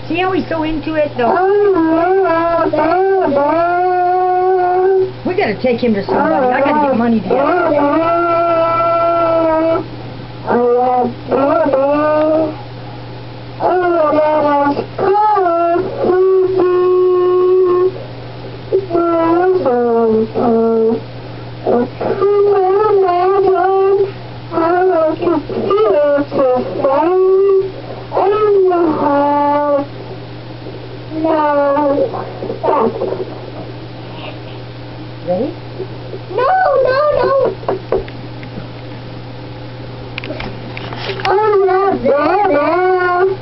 See how he's so into it, though? We gotta take him to somebody. I gotta get money together. Ready? No. I'm not there.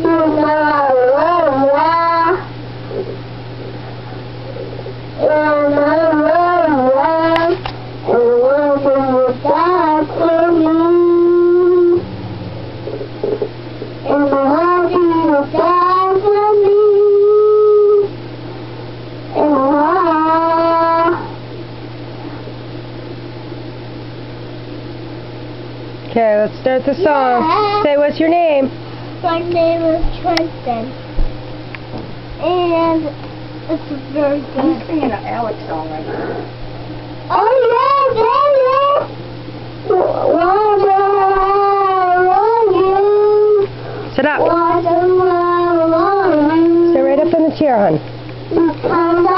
Okay, let's start the song. Yeah. Say, what's your name? My name is Trentin. And it's very good. I'm singing an Alex song right now. Oh yeah. Sit up. Sit right up in the chair, hon.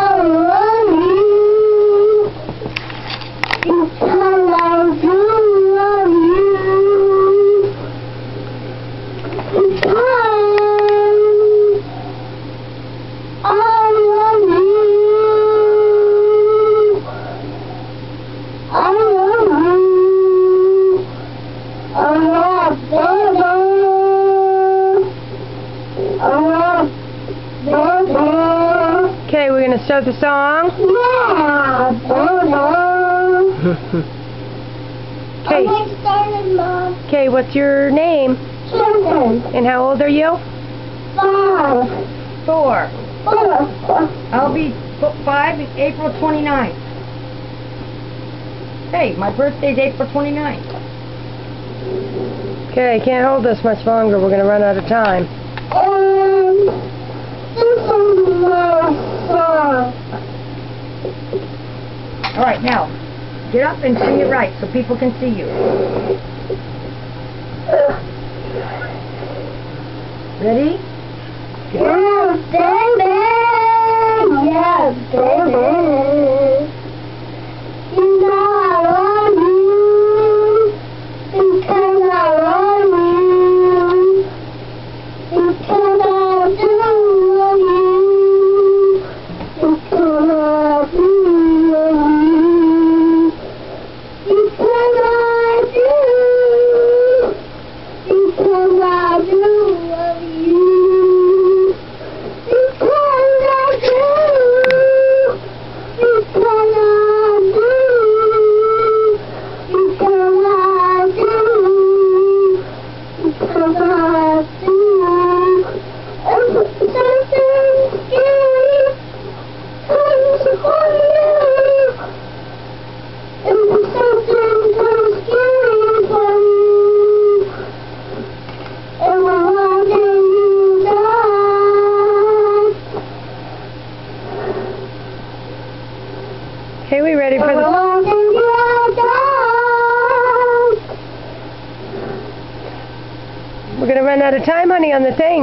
Okay, we're gonna start the song. Yeah. Okay, what's your name? Trentin. And how old are you? 5. 4. I'll be 5 April 29th. Hey, my birthday's April 29th. Okay, can't hold this much longer. We're gonna run out of time. This is my song. All right, now, get up and sing it right so people can see you. Ready? Yes, baby. Yes, baby. You know I love you because I love you because I do love you because I do love you because I do because I do love you. Okay, we ready for the... We're gonna run out of time, honey, on the thing.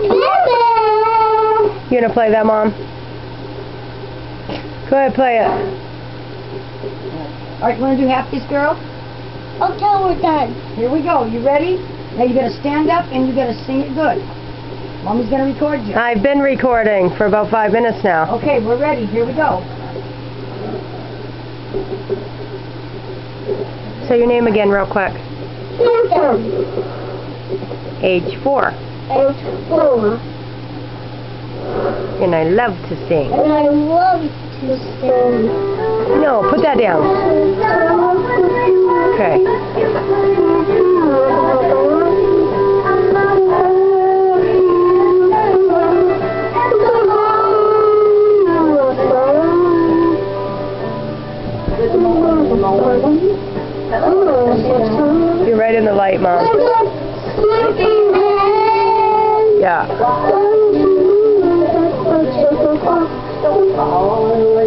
You gonna play that, Mom? Go ahead, play it. All right, you want to do Happy's Girl? Okay, we're done. Here we go. You ready? Now you got to stand up and you got to sing it good. Mommy's going to record you. I've been recording for about 5 minutes now. Okay, we're ready. Here we go. Say your name again real quick. Age 4. Age 4. And I love to sing. And I love to sing. No, put that down. Okay. You're right in the light, Mom. Yeah. All the way